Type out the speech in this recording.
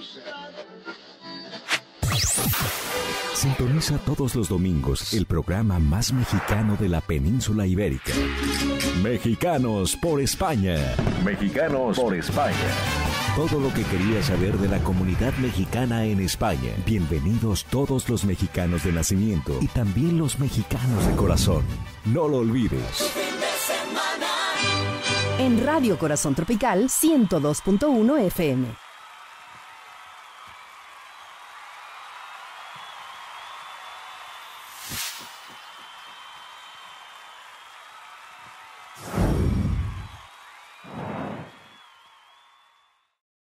Sintoniza todos los domingos el programa más mexicano de la península ibérica. Mexicanos por España. Mexicanos por España. Todo lo que querías saber de la comunidad mexicana en España. Bienvenidos todos los mexicanos de nacimiento y también los mexicanos de corazón. No lo olvides. En Radio Corazón Tropical 102.1 FM.